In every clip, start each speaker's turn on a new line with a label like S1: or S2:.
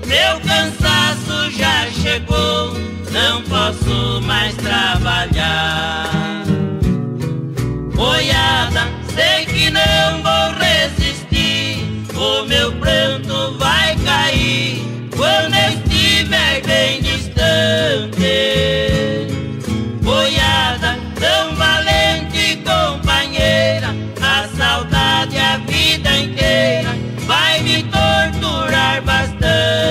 S1: Meu cansaço já chegou, não posso mais trabalhar. Boiada, sei que não vou resistir, o meu pranto vai cair quando eu estiver bem distante. Boiada, tão valente companheira, a saudade a vida inteira vai me torturar bastante.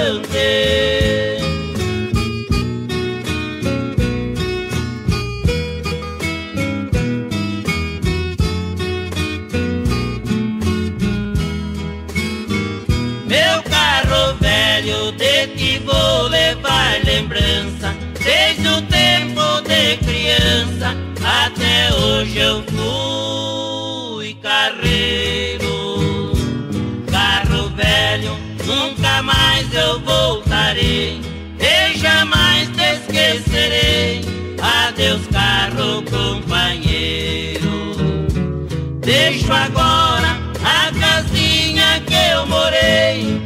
S1: Meu carro velho, de que vou levar lembrança, desde o tempo de criança até hoje eu fui carreiro. Carro velho, nunca mais eu voltarei e jamais te esquecerei. Adeus, carro companheiro. Deixo agora a casinha que eu morei,